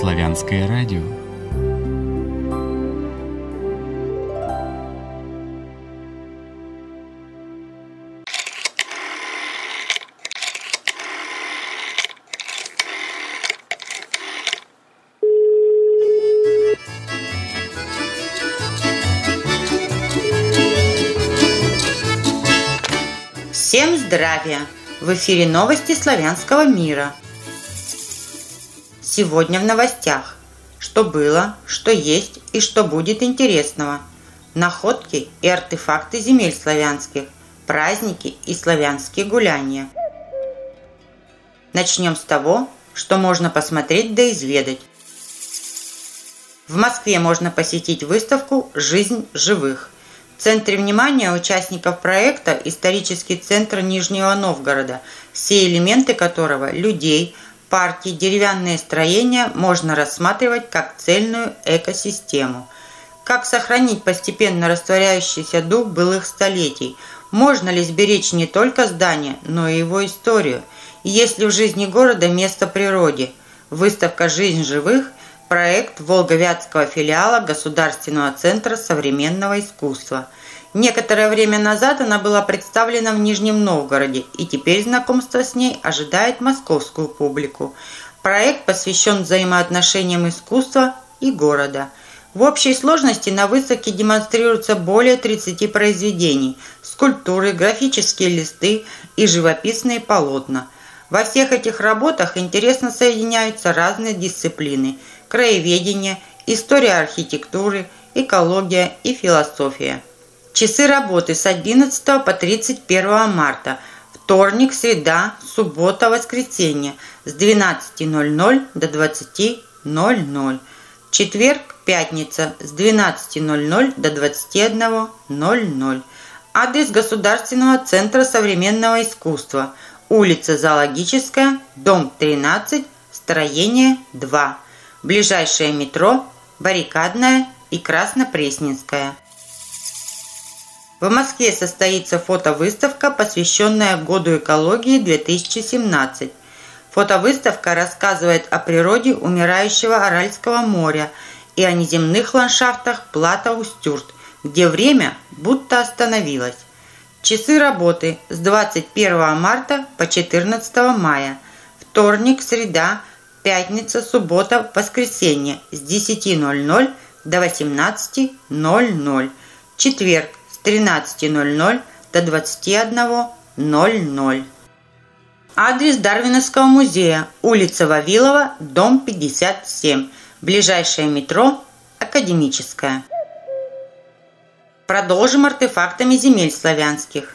Славянское радио. Всем здравия! В эфире новости славянского мира. Сегодня в новостях. Что было, что есть и что будет интересного. Находки и артефакты земель славянских, праздники и славянские гуляния. Начнем с того, что можно посмотреть да изведать. В Москве можно посетить выставку «Жизнь живых». В центре внимания участников проекта исторический центр Нижнего Новгорода, все элементы которого – людей, парки, деревянные строения – можно рассматривать как цельную экосистему. Как сохранить постепенно растворяющийся дух былых столетий? Можно ли сберечь не только здание, но и его историю? И есть ли в жизни города место природе? Выставка «Жизнь живых» – проект Волго-Вятского филиала Государственного центра современного искусства. Некоторое время назад она была представлена в Нижнем Новгороде, и теперь знакомство с ней ожидает московскую публику. Проект посвящен взаимоотношениям искусства и города. В общей сложности на выставке демонстрируются более 30 произведений, скульптуры, графические листы и живописные полотна. Во всех этих работах интересно соединяются разные дисциплины – краеведение, история архитектуры, экология и философия. Часы работы с 11 по 31 марта, вторник, среда, суббота, воскресенье с 12:00 до 20:00, четверг, пятница с 12:00 до 21:00. Адрес Государственного центра современного искусства, улица Зоологическая, дом 13, строение 2. Ближайшее метро – Баррикадная и Краснопресненская. В Москве состоится фотовыставка, посвященная Году экологии 2017. Фотовыставка рассказывает о природе умирающего Аральского моря и о неземных ландшафтах Плата-Устюрт, где время будто остановилось. Часы работы с 21 марта по 14 мая. Вторник, среда, пятница, суббота, воскресенье с 10:00 до 18:00. Четверг с 13:00 до 21:00. Адрес Дарвиновского музея, улица Вавилова, дом 57. Ближайшее метро – Академическая. Продолжим артефактами земель славянских.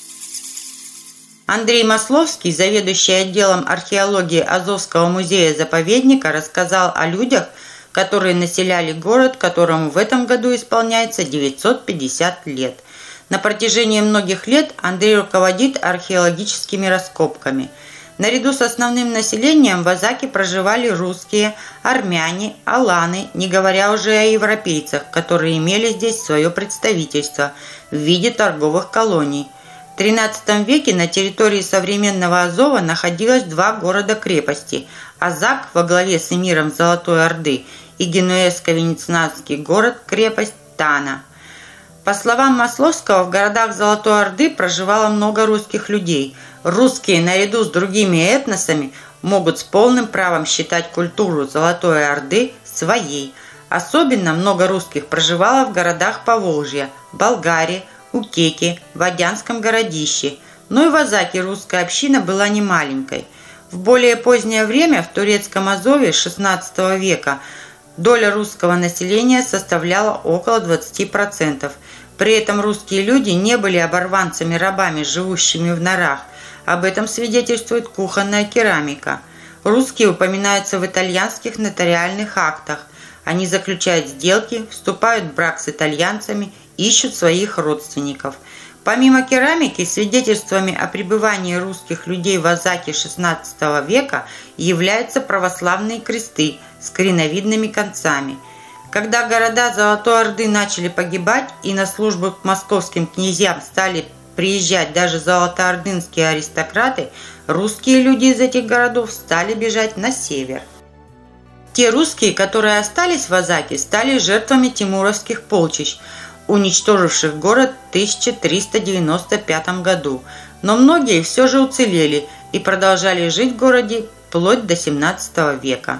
Андрей Масловский, заведующий отделом археологии Азовского музея-заповедника, рассказал о людях, которые населяли город, которому в этом году исполняется 950 лет. На протяжении многих лет Андрей руководит археологическими раскопками. Наряду с основным населением в Азаке проживали русские, армяне, аланы, не говоря уже о европейцах, которые имели здесь свое представительство в виде торговых колоний. В XIII веке на территории современного Азова находилось два города-крепости – Азак во главе с эмиром Золотой Орды и генуэзско-венецианский город-крепость Тана. По словам Масловского, в городах Золотой Орды проживало много русских людей. Русские, наряду с другими этносами, могут с полным правом считать культуру Золотой Орды своей. Особенно много русских проживало в городах Поволжья – Болгарии, Утеки, Водянском городище, но и в Азаке русская община была немаленькой. В более позднее время в турецком Азове XVI века доля русского населения составляла около 20%. При этом русские люди не были оборванцами-рабами, живущими в норах. Об этом свидетельствует кухонная керамика. Русские упоминаются в итальянских нотариальных актах. Они заключают сделки, вступают в брак с итальянцами, ищут своих родственников. Помимо керамики, свидетельствами о пребывании русских людей в Азаке XVI века являются православные кресты с клиновидными концами. Когда города Золотой Орды начали погибать и на службу к московским князьям стали приезжать даже золотоордынские аристократы, русские люди из этих городов стали бежать на север. Те русские, которые остались в Азаке, стали жертвами тимуровских полчищ, уничтоживших город в 1395 году. Но многие все же уцелели и продолжали жить в городе вплоть до 17 века.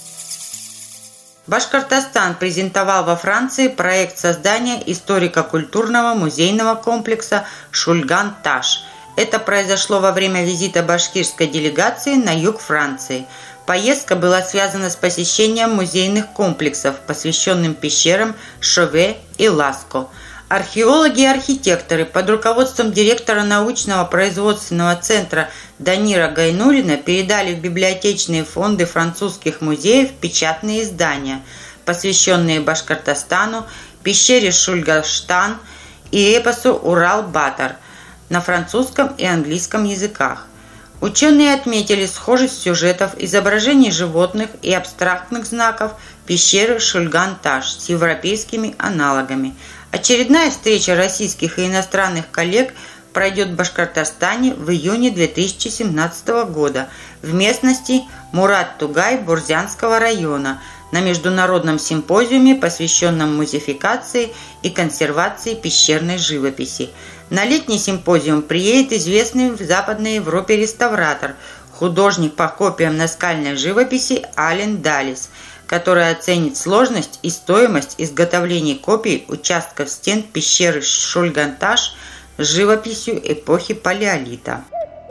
Башкортостан презентовал во Франции проект создания историко-культурного музейного комплекса «Шульган-Таш». Это произошло во время визита башкирской делегации на юг Франции. Поездка была связана с посещением музейных комплексов, посвященным пещерам Шове и Ласко. Археологи и архитекторы под руководством директора научного производственного центра Данира Гайнуллина передали в библиотечные фонды французских музеев печатные издания, посвященные Башкортостану, пещере Шульгаштан и эпосу Урал-Батор на французском и английском языках. Ученые отметили схожесть сюжетов, изображений животных и абстрактных знаков пещеры Шульган-Таш с европейскими аналогами. Очередная встреча российских и иностранных коллег пройдет в Башкортостане в июне 2017 года в местности Мурат-Тугай Бурзянского района на международном симпозиуме, посвященном музеификации и консервации пещерной живописи. На летний симпозиум приедет известный в Западной Европе реставратор, художник по копиям наскальной живописи Ален Далис, который оценит сложность и стоимость изготовления копий участков стен пещеры Шульган-Таш с живописью эпохи Палеолита.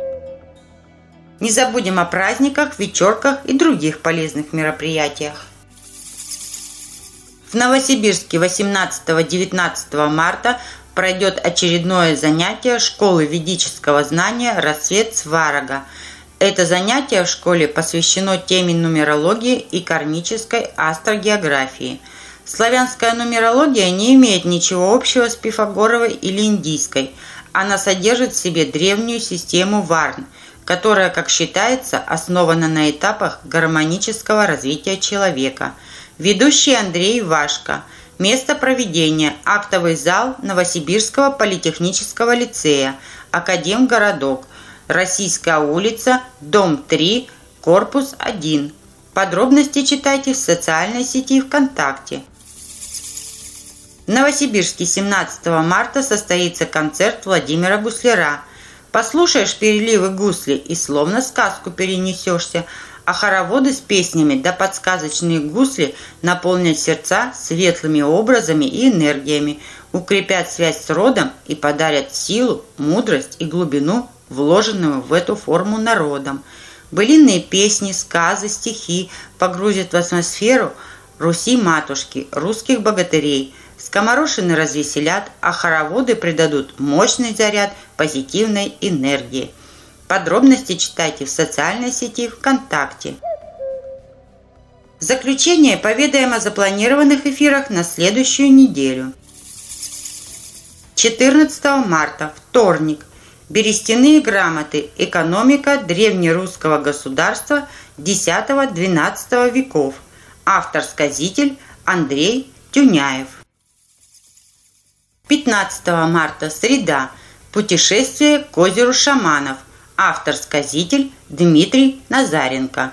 Не забудем о праздниках, вечерках и других полезных мероприятиях. В Новосибирске 18-19 марта пройдет очередное занятие школы ведического знания «Рассвет Сварога». Это занятие в школе посвящено теме нумерологии и кармической астрогеографии. Славянская нумерология не имеет ничего общего с пифагоровой или индийской. Она содержит в себе древнюю систему варн, которая, как считается, основана на этапах гармонического развития человека. Ведущий Андрей Вашко. Место проведения – актовый зал Новосибирского политехнического лицея, Академгородок, Российская улица, дом 3, корпус 1. Подробности читайте в социальной сети ВКонтакте. В Новосибирске 17 марта состоится концерт Владимира Гусляра. Послушаешь переливы гусли и словно сказку перенесешься, а хороводы с песнями да подсказочные гусли наполнят сердца светлыми образами и энергиями, укрепят связь с родом и подарят силу, мудрость и глубину, вложенную в эту форму народом. Былинные песни, сказы, стихи погрузят в атмосферу Руси-матушки, русских богатырей. Скоморошины развеселят, а хороводы придадут мощный заряд позитивной энергии. Подробности читайте в социальной сети ВКонтакте. В заключение поведаем о запланированных эфирах на следующую неделю. 14 марта, вторник. Берестяные грамоты. Экономика древнерусского государства X-XII веков. Автор-сказитель Андрей Тюняев. 15 марта, среда. Путешествие к озеру шаманов. Автор-сказитель Дмитрий Назаренко.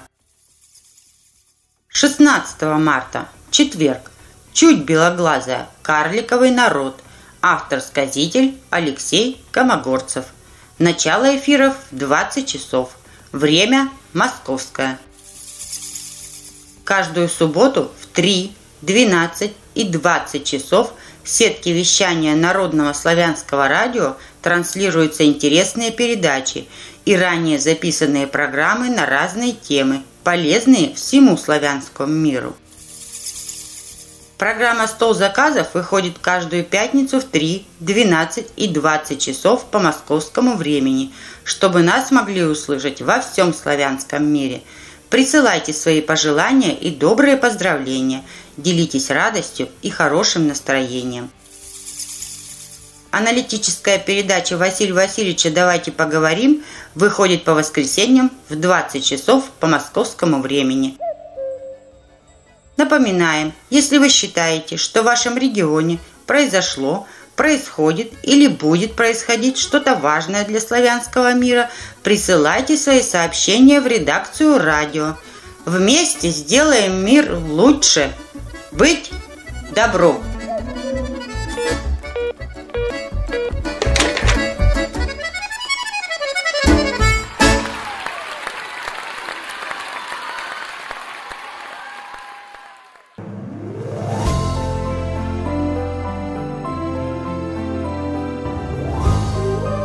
16 марта, четверг. Чуть белоглазая. Карликовый народ. Автор-сказитель Алексей Комогорцев. Начало эфиров в 20 часов. Время московское. Каждую субботу в 3, 12 и 20 часов в сетке вещания Народного славянского радио транслируются интересные передачи и ранее записанные программы на разные темы, полезные всему славянскому миру. Программа «Стол заказов» выходит каждую пятницу в 3, 12 и 20 часов по московскому времени, чтобы нас могли услышать во всем славянском мире. Присылайте свои пожелания и добрые поздравления, делитесь радостью и хорошим настроением. Аналитическая передача Василия Васильевича «Давайте поговорим» выходит по воскресеньям в 20 часов по московскому времени. Напоминаем, если вы считаете, что в вашем регионе произошло, происходит или будет происходить что-то важное для славянского мира, присылайте свои сообщения в редакцию радио. Вместе сделаем мир лучше. Быть добру.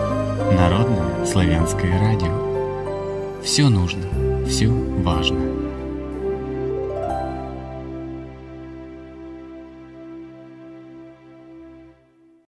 Народное славянское радио. Все нужно, все важно.